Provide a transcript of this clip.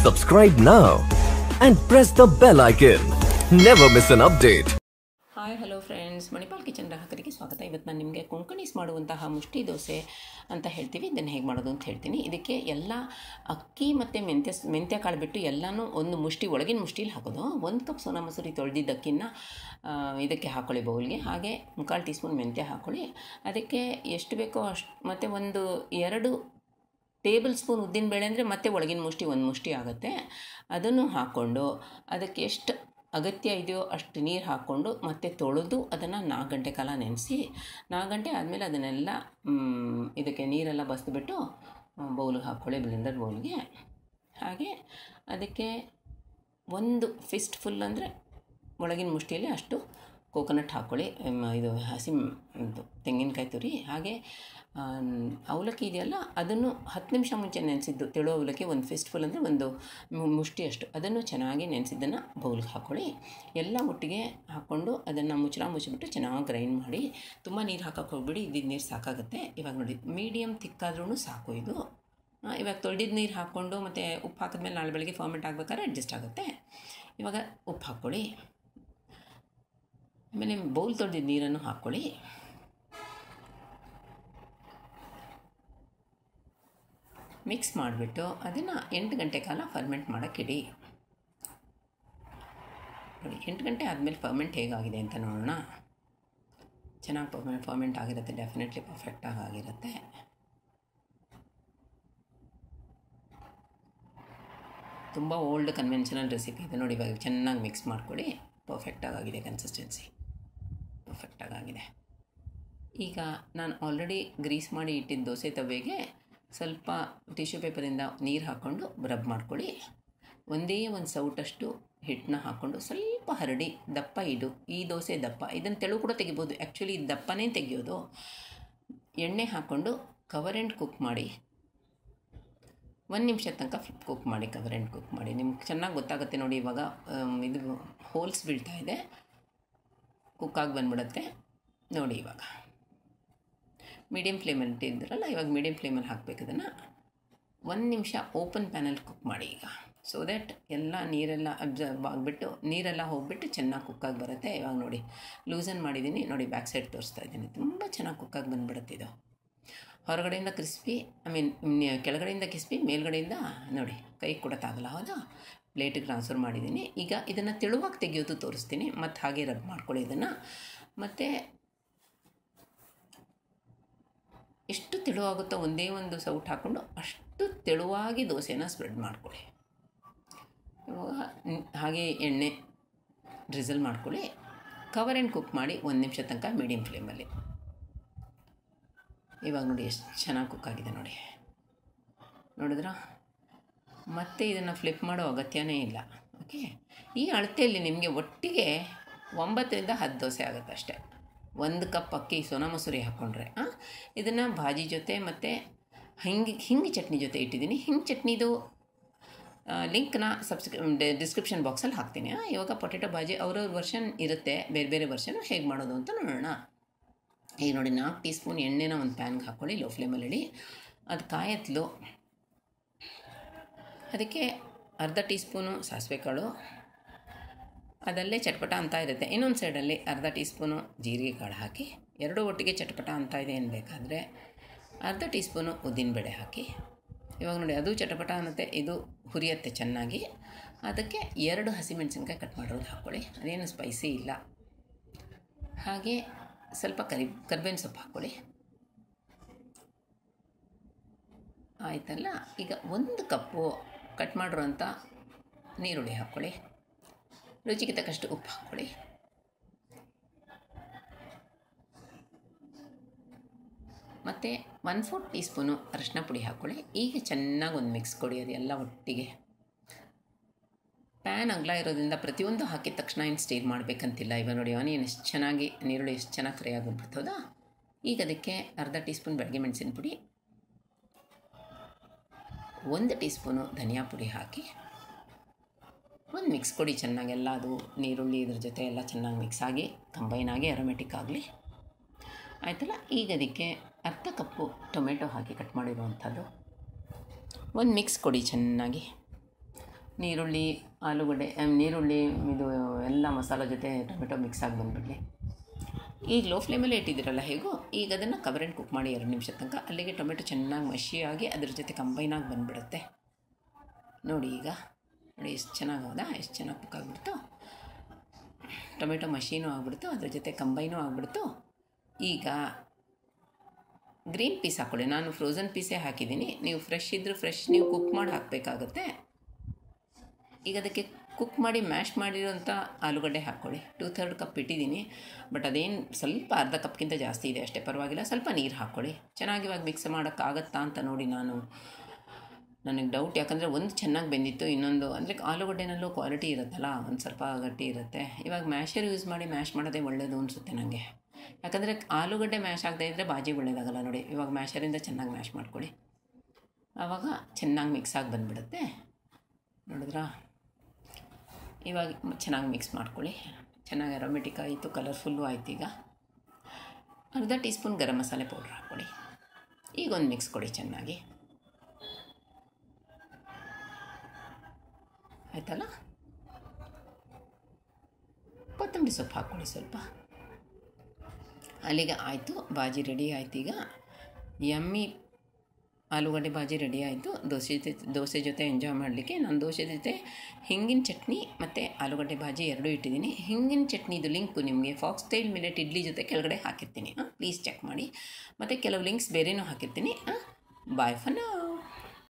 Subscribe now and press the bell icon. Never miss an update. Hi hello friends, Manipal kitchen ಗ್ರಾಹಕರಿಗೆ ಸ್ವಾಗತ. ಇವತ್ತು ನಾನು ನಿಮಗೆ ಕೊಂಕಣಿಸ್ ಮಾಡುವಂತಹ ಮುಷ್ಟಿ ದೋಸೆ ಅಂತ ಹೇಳ್ತೀವಿ. ಇದನ್ನು ಹೇಗೆ ಮಾಡೋದು ಅಂತ ಹೇಳ್ತೀನಿ. ಇದಕ್ಕೆ ಎಲ್ಲ ಅಕ್ಕಿ ಮತ್ತು ಮೆಂತ್ಯ ಕಾಳು ಬಿಟ್ಟು ಎಲ್ಲನೂ ಒಂದು ಮುಷ್ಟಿ ಒಳಗಿನ ಮುಷ್ಟಿಲಿ ಹಾಕೋದು. 1 ಕಪ್ ಸೋನಾ ಮಸೂರಿ ತೊಳೆದಿದ್ದ ಅಕ್ಕಿನ ಇದಕ್ಕೆ ಹಾಕ್ಕೊಳ್ಳಿ ಬೌಲ್ಗೆ. ಹಾಗೆ 3/4 ಟೀ ಸ್ಪೂನ್ ಮೆಂತ್ಯ ಹಾಕ್ಕೊಳ್ಳಿ. ಅದಕ್ಕೆ ಎಷ್ಟು ಬೇಕೋ ಅಷ್ಟು, ಮತ್ತು 2 ಟೇಬಲ್ ಸ್ಪೂನ್ ಉದ್ದಿನಬೇಳೆ ಅಂದರೆ ಮತ್ತೆ ಒಳಗಿನ ಮುಷ್ಟಿ 1 ಮುಷ್ಟಿ ಆಗುತ್ತೆ. ಅದನ್ನು ಹಾಕ್ಕೊಂಡು ಅದಕ್ಕೆ ಎಷ್ಟು ಅಗತ್ಯ ಇದೆಯೋ ಅಷ್ಟು ನೀರು ಹಾಕ್ಕೊಂಡು ಮತ್ತೆ ತೊಳೆದು ಅದನ್ನು 4 ಗಂಟೆ ಕಾಲ ನೆನೆಸಿ, 4 ಗಂಟೆ ಆದಮೇಲೆ ಅದನ್ನೆಲ್ಲ ಇದಕ್ಕೆ ನೀರೆಲ್ಲ ಬಸ್ದುಬಿಟ್ಟು ಬೌಲ್ಗೆ ಹಾಕ್ಕೊಳ್ಳಿ, ಬ್ಲೆಂಡರ್ ಬೌಲ್ಗೆ. ಹಾಗೆ ಅದಕ್ಕೆ 1 ಫಿಸ್ಟ್ ಫುಲ್ ಅಂದರೆ ಒಳಗಿನ ಮುಷ್ಟಿಯಲ್ಲಿ ಅಷ್ಟು ಕೋಕೋನಟ್ ಹಾಕ್ಕೊಳ್ಳಿ, ಇದು ಹಸಿ ತೆಂಗಿನಕಾಯಿ ತುರಿ. ಹಾಗೆ ಅವಲಕ್ಕಿ ಇದೆಯಲ್ಲ, ಅದನ್ನು 10 ನಿಮಿಷ ಮುಂಚೆ ನೆನೆಸಿದ್ದು ತೆಳು ಅವಲಕ್ಕಿ 1 ಫಿಸ್ಟ್ ಫುಲ್ ಅಂದರೆ 1 ಮುಷ್ಟಿಯಷ್ಟು, ಅದನ್ನು ಚೆನ್ನಾಗಿ ನೆನೆಸಿದ್ದನ್ನು ಬೌಲ್ಗೆ ಹಾಕ್ಕೊಳ್ಳಿ. ಎಲ್ಲ ಒಟ್ಟಿಗೆ ಹಾಕ್ಕೊಂಡು ಅದನ್ನು ಮುಚ್ಚಿಬಿಟ್ಟು ಚೆನ್ನಾಗಿ ಗ್ರೈಂಡ್ ಮಾಡಿ. ತುಂಬ ನೀರು ಹಾಕೋಕ್ಕೆ ಹೋಗ್ಬಿಡಿ, ಇದ್ದಿದ್ದು ನೀರು ಸಾಕಾಗುತ್ತೆ. ಇವಾಗ ನೋಡಿ, ಮೀಡಿಯಮ್ ತಿಕ್ಕಾದ್ರೂ ಸಾಕು ಇದು. ಇವಾಗ ತೊಳೆದಿದ್ದು ನೀರು ಹಾಕ್ಕೊಂಡು ಮತ್ತು ಉಪ್ಪು ಹಾಕಿದ್ಮೇಲೆ ನಾಳೆ ಬೆಳಗ್ಗೆ ಫರ್ಮೆಂಟ್ ಆಗಬೇಕಾದ್ರೆ ಅಡ್ಜಸ್ಟ್ ಆಗುತ್ತೆ. ಇವಾಗ ಉಪ್ಪು ಹಾಕ್ಕೊಳ್ಳಿ, ಆಮೇಲೆ ಬೌಲ್ ತೊಳೆದಿದ್ದ ನೀರನ್ನು ಹಾಕ್ಕೊಳ್ಳಿ. ಮಿಕ್ಸ್ ಮಾಡಿಬಿಟ್ಟು ಅದನ್ನು 8 ಗಂಟೆ ಕಾಲ ಫರ್ಮೆಂಟ್ ಮಾಡೋಕ್ಕಿಡಿ. ನೋಡಿ, 8 ಗಂಟೆ ಆದಮೇಲೆ ಫರ್ಮೆಂಟ್ ಹೇಗಾಗಿದೆ ಅಂತ ನೋಡೋಣ. ಚೆನ್ನಾಗಿ ಫರ್ಮೆಂಟ್ ಆಗಿರುತ್ತೆ, ಡೆಫಿನೆಟ್ಲಿ ಪರ್ಫೆಕ್ಟಾಗಿ ಆಗಿರುತ್ತೆ. ತುಂಬ ಓಲ್ಡ್ ಕನ್ವೆನ್ಷನಲ್ ರೆಸಿಪಿ ಇದೆ ನೋಡಿ. ಇವಾಗ ಚೆನ್ನಾಗಿ ಮಿಕ್ಸ್ ಮಾಡ್ಕೊಳ್ಳಿ. ಪರ್ಫೆಕ್ಟಾಗಿದೆ, ಕನ್ಸಿಸ್ಟೆನ್ಸಿ ಪರ್ಫೆಕ್ಟಾಗಿದೆ. ಈಗ ನಾನು ಆಲ್ರೆಡಿ ಗ್ರೀಸ್ ಮಾಡಿ ಇಟ್ಟಿದ್ದ ದೋಸೆ ತವೆಗೆ ಸ್ವಲ್ಪ ಟಿಶ್ಯೂ ಪೇಪರಿಂದ ನೀರು ಹಾಕ್ಕೊಂಡು ರಬ್ ಮಾಡ್ಕೊಳ್ಳಿ. ಒಂದೇ ಒಂದು ಸೌಟಷ್ಟು ಹಿಟ್ಟನ್ನ ಹಾಕ್ಕೊಂಡು ಸ್ವಲ್ಪ ಹರಡಿ ದಪ್ಪ ಇಡು. ಈ ದೋಸೆ ದಪ್ಪ, ಇದನ್ನು ತೆಳು ಕೂಡ ತೆಗಿಬೋದು. ಆ್ಯಕ್ಚುಲಿ ದಪ್ಪನೇ ತೆಗಿಯೋದು. ಎಣ್ಣೆ ಹಾಕ್ಕೊಂಡು ಕವರ್ ಆ್ಯಂಡ್ ಕುಕ್ ಮಾಡಿ. 1 ನಿಮಿಷ ತನಕ ಕುಕ್ ಮಾಡಿ, ಕವರ್ ಆ್ಯಂಡ್ ಕುಕ್ ಮಾಡಿ. ನಿಮ್ಗೆ ಚೆನ್ನಾಗಿ ಗೊತ್ತಾಗುತ್ತೆ ನೋಡಿ. ಇವಾಗ ಇದು ಹೋಲ್ಸ್ ಬೀಳ್ತಾ ಇದೆ, ಕುಕ್ಕಾಗಿ ಬಂದ್ಬಿಡುತ್ತೆ ನೋಡಿ. ಇವಾಗ ಮೀಡಿಯಮ್ ಫ್ಲೇಮಲ್ಲಿ ಇಟ್ಟಿದ್ರಲ್ಲ, ಇವಾಗ ಮೀಡಿಯಮ್ ಫ್ಲೇಮಲ್ಲಿ ಹಾಕಬೇಕು. ಇದನ್ನು 1 ನಿಮಿಷ ಓಪನ್ ಪ್ಯಾನಲ್ಲಿ ಕುಕ್ ಮಾಡಿ ಈಗ, ಸೊ ದ್ಯಾಟ್ ಎಲ್ಲ ನೀರೆಲ್ಲ ಅಬ್ಸರ್ವ್ ಆಗಿಬಿಟ್ಟು ನೀರೆಲ್ಲ ಹೋಗಿಬಿಟ್ಟು ಚೆನ್ನಾಗಿ ಕುಕ್ಕಾಗಿ ಬರುತ್ತೆ. ಇವಾಗ ನೋಡಿ, ಲೂಸನ್ ಮಾಡಿದ್ದೀನಿ ನೋಡಿ, ಬ್ಯಾಕ್ ಸೈಡ್ ತೋರಿಸ್ತಾ ಇದ್ದೀನಿ. ತುಂಬ ಚೆನ್ನಾಗಿ ಕುಕ್ಕಾಗಿ ಬಂದುಬಿಡುತ್ತೆ ಇದು. ಹೊರಗಡೆಯಿಂದ ಕ್ರಿಸ್ಪಿ, ಕೆಳಗಡೆಯಿಂದ ಕ್ರಿಸ್ಪಿ, ಮೇಲ್ಗಡೆಯಿಂದ ನೋಡಿ ಕೈ ಕೊಡೋಕ್ಕಾಗಲ್ಲ. ಹೌದಾ? ಪ್ಲೇಟಿಗೆ ಟ್ರಾನ್ಸ್ಫರ್ ಮಾಡಿದ್ದೀನಿ. ಈಗ ಇದನ್ನು ತೆಳುವಾಗಿ ತೆಗೆಯೋದು ತೋರಿಸ್ತೀನಿ. ಮತ್ತು ಹಾಗೆ ರಬ್ ಮಾಡ್ಕೊಳ್ಳಿ ಇದನ್ನು. ಮತ್ತು ಎಷ್ಟು ತೆಳುವಾಗುತ್ತೋ ಒಂದೇ ಒಂದು ಸೌಟ್ ಹಾಕ್ಕೊಂಡು ಅಷ್ಟು ತೆಳುವಾಗಿ ದೋಸೆನ ಸ್ಪ್ರೆಡ್ ಮಾಡ್ಕೊಳ್ಳಿ. ಇವಾಗ ಹಾಗೆ ಎಣ್ಣೆ ಡ್ರಿಸಲ್ ಮಾಡ್ಕೊಳ್ಳಿ. ಕವರ್ ಆ್ಯಂಡ್ ಕುಕ್ ಮಾಡಿ 1 ನಿಮಿಷ ತನಕ ಮೀಡಿಯಮ್ ಫ್ಲೇಮಲ್ಲಿ. ಇವಾಗ ನೋಡಿ ಎಷ್ಟು ಚೆನ್ನಾಗಿ ಕುಕ್ ಆಗಿದೆ ನೋಡಿ, ನೋಡಿದ್ರಾ? ಮತ್ತೆ ಇದನ್ನು ಫ್ಲಿಪ್ ಮಾಡೋ ಅಗತ್ಯನೇ ಇಲ್ಲ. ಓಕೆ, ಈ ಅಳತೆಯಲ್ಲಿ ನಿಮಗೆ ಒಟ್ಟಿಗೆ 9ರಿಂದ 10 ದೋಸೆ ಆಗುತ್ತೆ ಅಷ್ಟೇ. 1 ಕಪ್ ಅಕ್ಕಿ ಸೋನಾ ಮಸೂರಿ ಹಾಕ್ಕೊಂಡ್ರೆ. ಇದನ್ನು ಭಾಜಿ ಜೊತೆ ಮತ್ತು ಹಿಂಗೆ ಚಟ್ನಿ ಜೊತೆ ಇಟ್ಟಿದ್ದೀನಿ. ಹಿಂಗೆ ಚಟ್ನಿದು ಲಿಂಕ್ನ ಡಿಸ್ಕ್ರಿಪ್ಷನ್ ಬಾಕ್ಸಲ್ಲಿ ಹಾಕ್ತೀನಿ. ಇವಾಗ ಪೊಟೆಟೊ ಭಾಜಿ ಅವ್ರವ್ರ ವರ್ಷನ್ ಇರುತ್ತೆ, ಬೇರೆ ಬೇರೆ ವರ್ಷನು ಹೇಗೆ ಮಾಡೋದು ಅಂತ ನೋಡೋಣ. ಈಗ ನೋಡಿ, 4 ಟೀ ಸ್ಪೂನ್ ಎಣ್ಣೆನ ಒಂದು ಪ್ಯಾನ್ಗೆ ಹಾಕ್ಕೊಳ್ಳಿ, ಲೋ ಫ್ಲೇಮಲ್ಲಿ ಇಡಿ. ಅದು ಕಾಯತ್ಲು. ಅದಕ್ಕೆ ಅರ್ಧ ಟೀ ಸ್ಪೂನು ಸಾಸಿವೆ ಕಾಳು, ಅದಲ್ಲೇ ಚಟ್ಪಟ ಅಂತ ಇರುತ್ತೆ. ಇನ್ನೊಂದು ಸೈಡಲ್ಲಿ ಅರ್ಧ ಟೀ ಸ್ಪೂನು ಜೀರಿಗೆ ಕಾಳು ಹಾಕಿ, 2 ಒಟ್ಟಿಗೆ ಚಟ್ಪಟ ಅಂತ ಇದೆ ಬೇಕಾದರೆ ಅರ್ಧ ಟೀ ಸ್ಪೂನು ಉದ್ದಿನಬೇಳೆ ಹಾಕಿ. ಇವಾಗ ನೋಡಿ, ಅದು ಚಟಪಟ ಅನ್ನತ್ತೆ, ಇದು ಹುರಿಯತ್ತೆ ಚೆನ್ನಾಗಿ. ಅದಕ್ಕೆ 2 ಹಸಿಮೆಣಸಿನ್ಕಾಯಿ ಕಟ್ ಮಾಡಿರೋದು ಹಾಕ್ಕೊಳ್ಳಿ, ಅದೇನು ಸ್ಪೈಸಿ ಇಲ್ಲ. ಹಾಗೆ ಸ್ವಲ್ಪ ಕರಿಬೇವಿನ ಸೊಪ್ಪು ಹಾಕ್ಕೊಳ್ಳಿ. ಆಯಿತಲ್ಲ? ಈಗ 1 ಕಪ್ಪು ಕಟ್ ಮಾಡಿರೋಂಥ ನೀರುಳ್ಳಿ ಹಾಕ್ಕೊಳ್ಳಿ. ರುಚಿಗೆ ತಕ್ಕಷ್ಟು ಉಪ್ಪು ಹಾಕ್ಕೊಳ್ಳಿ. ಮತ್ತು 1/4 ಟೀ ಸ್ಪೂನು ಅರಿಶಿನ ಪುಡಿ ಹಾಕ್ಕೊಳ್ಳಿ. ಈಗ ಚೆನ್ನಾಗಿ ಒಂದು ಮಿಕ್ಸ್ ಕೊಡಿ, ಅದೆಲ್ಲ ಒಟ್ಟಿಗೆ. ಪ್ಯಾನ್ ಅಗಲ ಇರೋದ್ರಿಂದ ಪ್ರತಿಯೊಂದು ಹಾಕಿದ ತಕ್ಷಣ ಏನು ಸ್ಟೀರ್ ಮಾಡಬೇಕಂತಿಲ್ಲ. ಇವಾಗ ನೋಡಿ, ಆನಿಯನ್ ಎಷ್ಟು ಚೆನ್ನಾಗಿ, ನೀರುಳ್ಳಿ ಎಷ್ಟು ಚೆನ್ನಾಗಿ ಫ್ರೈ ಆಗಿಬಿಡ್ತದ. ಈಗ ಅದಕ್ಕೆ ಅರ್ಧ ಟೀ ಸ್ಪೂನ್ ಬೆಳಗ್ಗೆ ಮೆಣಸಿನ ಪುಡಿ, 1 ಟೀ ಸ್ಪೂನು ಧನಿಯಾ ಪುಡಿ ಹಾಕಿ ಒಂದು ಮಿಕ್ಸ್ ಕೊಡಿ ಚೆನ್ನಾಗೆಲ್ಲ. ಅದು ನೀರುಳ್ಳಿ ಇದ್ರ ಜೊತೆ ಎಲ್ಲ ಚೆನ್ನಾಗಿ ಮಿಕ್ಸ್ ಆಗಿ ಕಂಬೈನ್ ಆಗಿ ಅರೋಮೆಟಿಕ್ ಆಗಲಿ. ಆಯಿತಲ್ಲ? ಈಗ ಅದಕ್ಕೆ ಅರ್ಧ ಕಪ್ಪು ಟೊಮೆಟೊ ಹಾಕಿ ಕಟ್ ಮಾಡಿರುವಂಥದ್ದು ಒಂದು ಮಿಕ್ಸ್ ಕೊಡಿ ಚೆನ್ನಾಗಿ. ನೀರುಳ್ಳಿ ಆಲೂಗಡ್ಡೆ ನೀರುಳ್ಳಿ ಇದು ಎಲ್ಲ ಮಸಾಲೆ ಜೊತೆ ಟೊಮೆಟೊ ಮಿಕ್ಸ್ ಆಗಿ ಬಂದುಬಿಡಲಿ. ಈಗ ಲೋ ಫ್ಲೇಮಲ್ಲೇ ಇಟ್ಟಿದ್ದೀರಲ್ಲ ಹೇಗೋ, ಈಗ ಅದನ್ನು ಕವರ್ ಆ್ಯಂಡ್ ಕುಕ್ ಮಾಡಿ 2 ನಿಮಿಷದ ತನಕ. ಅಲ್ಲಿಗೆ ಟೊಮೆಟೊ ಚೆನ್ನಾಗಿ ಮಶಿಯಾಗಿ ಅದ್ರ ಜೊತೆ ಕಂಬೈನಾಗಿ ಬಂದುಬಿಡುತ್ತೆ. ನೋಡಿ ಈಗ ನೋಡಿ ಎಷ್ಟು ಚೆನ್ನಾಗದ, ಎಷ್ಟು ಚೆನ್ನಾಗಿ ಕುಕ್ ಆಗಿಬಿಡ್ತು. ಟೊಮೆಟೊ ಮಶೀನೂ ಆಗಿಬಿಡ್ತು, ಅದ್ರ ಜೊತೆ ಕಂಬೈನೂ ಆಗಿಬಿಡ್ತು. ಈಗ ಗ್ರೀನ್ ಪೀಸ್ ಹಾಕ್ಕೊಳ್ಳಿ. ನಾನು ಫ್ರೋಝನ್ ಪೀಸೇ ಹಾಕಿದ್ದೀನಿ. ನೀವು ಫ್ರೆಶ್ ಇದ್ದರೂ ಫ್ರೆಶ್ ನೀವು ಕುಕ್ ಮಾಡಿ ಹಾಕಬೇಕಾಗತ್ತೆ. ಈಗ ಅದಕ್ಕೆ ಕುಕ್ ಮಾಡಿ ಮ್ಯಾಶ್ ಮಾಡಿರೋಂಥ ಆಲೂಗಡ್ಡೆ ಹಾಕ್ಕೊಳ್ಳಿ. 2/3 ಕಪ್ ಇಟ್ಟಿದ್ದೀನಿ, ಬಟ್ ಅದೇನು ಸ್ವಲ್ಪ ಅರ್ಧ ಕಪ್ಗಿಂತ ಜಾಸ್ತಿ ಇದೆ ಅಷ್ಟೇ, ಪರವಾಗಿಲ್ಲ. ಸ್ವಲ್ಪ ನೀರು ಹಾಕ್ಕೊಳ್ಳಿ. ಚೆನ್ನಾಗಿ ಇವಾಗ ಮಿಕ್ಸ್ ಮಾಡೋಕ್ಕಾಗತ್ತಾ ಅಂತ ನೋಡಿ. ನನಗೆ ಡೌಟ್, ಯಾಕಂದರೆ ಒಂದು ಚೆನ್ನಾಗಿ ಬೆಂದಿತ್ತು, ಇನ್ನೊಂದು ಅಂದರೆ ಆಲೂಗಡ್ಡೆನಲ್ಲೂ ಕ್ವಾಲಿಟಿ ಇರುತ್ತಲ್ಲ, ಒಂದು ಸ್ವಲ್ಪ ಗಟ್ಟಿ ಇರುತ್ತೆ. ಇವಾಗ ಮ್ಯಾಶರ್ ಯೂಸ್ ಮಾಡಿ ಮ್ಯಾಶ್ ಮಾಡೋದೇ ಒಳ್ಳೆಯದು ಅನಿಸುತ್ತೆ ನನಗೆ. ಯಾಕಂದರೆ ಆಲೂಗಡ್ಡೆ ಮ್ಯಾಶ್ ಆಗದೆ ಇದ್ದರೆ ಬಾಜಿ ಒಳ್ಳೆಯದಾಗಲ್ಲ ನೋಡಿ. ಇವಾಗ ಮ್ಯಾಶರಿಂದ ಚೆನ್ನಾಗಿ ಮ್ಯಾಶ್ ಮಾಡ್ಕೊಳ್ಳಿ, ಆವಾಗ ಚೆನ್ನಾಗಿ ಮಿಕ್ಸ್ ಆಗಿ ಬಂದುಬಿಡುತ್ತೆ. ನೋಡಿದ್ರಾ? ಇವಾಗ ಚೆನ್ನಾಗಿ ಮಿಕ್ಸ್ ಮಾಡ್ಕೊಳ್ಳಿ. ಚೆನ್ನಾಗಿ ಅರೋಮೆಟಿಕ್ ಆಯಿತು, ಕಲರ್ಫುಲ್ಲು ಆಯ್ತು. ಈಗ ಅರ್ಧ tea spoon garam masala powder ಹಾಕ್ಕೊಳ್ಳಿ. ಈಗ ಒಂದು ಮಿಕ್ಸ್ ಕೊಡಿ ಚೆನ್ನಾಗಿ, ಆಯ್ತಲ್ಲ? ಕೊತ್ತಂಬರಿ ಸೊಪ್ಪು ಹಾಕ್ಕೊಳ್ಳಿ ಸ್ವಲ್ಪ. ಅಲ್ಲಿಗೆ ಆಯಿತು, ಬಾಜಿ ರೆಡಿ ಆಯ್ತು. ಈಗ ಯಮ್ಮಿ ಆಲೂಗಡ್ಡೆ ಬಾಜಿ ರೆಡಿ ಆಯಿತು. ದೋಸೆ ಜೊತೆ ಎಂಜಾಯ್ ಮಾಡಲಿಕ್ಕೆ ನಾನು ದೋಸೆ ಜೊತೆ ಹಿಂಗಿನ ಚಟ್ನಿ ಮತ್ತು ಆಲೂಗಡ್ಡೆ ಬಾಜಿ ಎರಡೂ ಇಟ್ಟಿದ್ದೀನಿ. ಹಿಂಗಿನ ಚಟ್ನಿದು ಲಿಂಕು ನಿಮಗೆ ಫಾಕ್ಸ್ ಸ್ಟೈಲ್ ಮಿಲೆಟ್ ಇಡ್ಲಿ ಜೊತೆ ಕೆಳಗಡೆ ಹಾಕಿರ್ತೀನಿ, ಪ್ಲೀಸ್ ಚೆಕ್ ಮಾಡಿ. ಮತ್ತು ಕೆಲವು ಲಿಂಕ್ಸ್ ಬೇರೆನೂ ಹಾಕಿರ್ತೀನಿ. Bye for now.